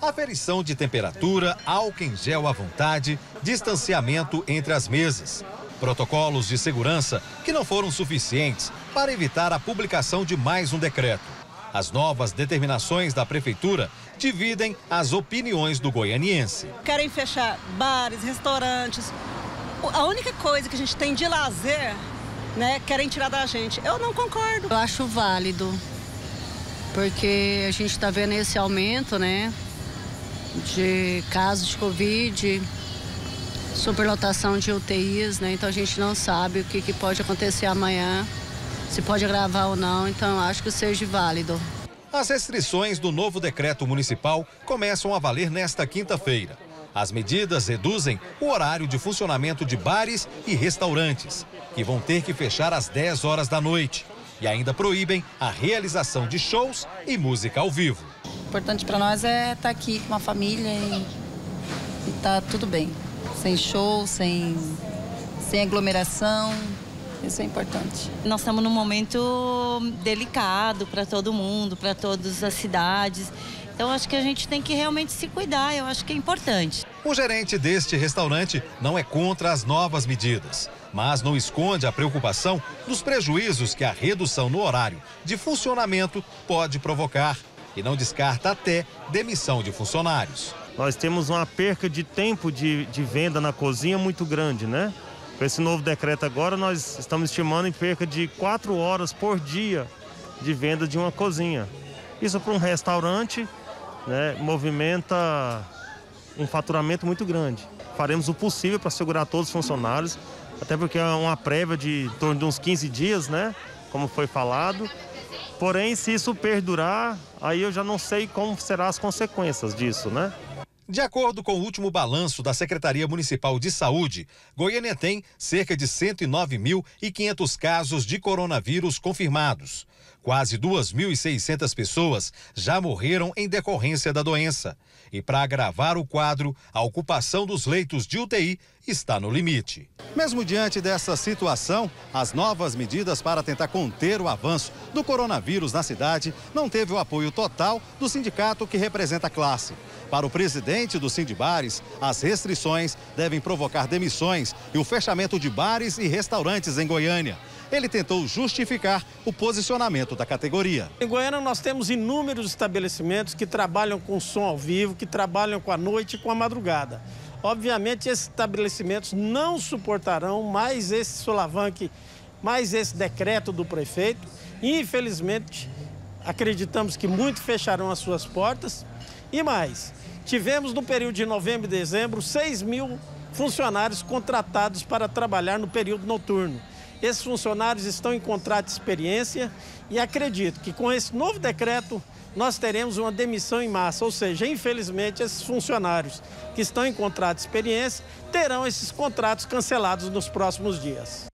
Aferição de temperatura, álcool em gel à vontade, distanciamento entre as mesas. Protocolos de segurança que não foram suficientes para evitar a publicação de mais um decreto. As novas determinações da prefeitura dividem as opiniões do goianiense. Querem fechar bares, restaurantes. A única coisa que a gente tem de lazer, né, querem tirar da gente. Eu não concordo. Eu acho válido, porque a gente está vendo esse aumento, né, de casos de Covid, superlotação de UTIs, né, então a gente não sabe o que pode acontecer amanhã, se pode agravar ou não, então eu acho que seja válido. As restrições do novo decreto municipal começam a valer nesta quinta-feira. As medidas reduzem o horário de funcionamento de bares e restaurantes, que vão ter que fechar às 10 horas da noite. E ainda proíbem a realização de shows e música ao vivo. O importante para nós é estar aqui com a família e tá tudo bem. Sem show, sem aglomeração. Isso é importante. Nós estamos num momento delicado para todo mundo, para todas as cidades. Então, acho que a gente tem que realmente se cuidar, eu acho que é importante. O gerente deste restaurante não é contra as novas medidas, mas não esconde a preocupação dos prejuízos que a redução no horário de funcionamento pode provocar e não descarta até demissão de funcionários. Nós temos uma perca de tempo de venda na cozinha muito grande, né? Com esse novo decreto agora, nós estamos estimando em perca de 4 horas por dia de venda de uma cozinha. Isso para um restaurante, né, movimenta um faturamento muito grande. Faremos o possível para segurar todos os funcionários, até porque é uma prévia de em torno de uns 15 dias, né, como foi falado. Porém, se isso perdurar, aí eu já não sei como serão as consequências disso, né? De acordo com o último balanço da Secretaria Municipal de Saúde, Goiânia tem cerca de 109.500 casos de coronavírus confirmados. Quase 2.600 pessoas já morreram em decorrência da doença. E para agravar o quadro, a ocupação dos leitos de UTI está no limite. Mesmo diante dessa situação, as novas medidas para tentar conter o avanço do coronavírus na cidade não teve o apoio total do sindicato que representa a classe. Para o presidente do Sindibares, as restrições devem provocar demissões e o fechamento de bares e restaurantes em Goiânia. Ele tentou justificar o posicionamento da categoria. Em Goiânia nós temos inúmeros estabelecimentos que trabalham com som ao vivo, que trabalham com a noite e com a madrugada. Obviamente esses estabelecimentos não suportarão mais esse solavanque, mais esse decreto do prefeito. Infelizmente, acreditamos que muitos fecharão as suas portas. E mais, tivemos no período de novembro e dezembro 6.000 funcionários contratados para trabalhar no período noturno. Esses funcionários estão em contrato de experiência e acredito que com esse novo decreto nós teremos uma demissão em massa, ou seja, infelizmente esses funcionários que estão em contrato de experiência terão esses contratos cancelados nos próximos dias.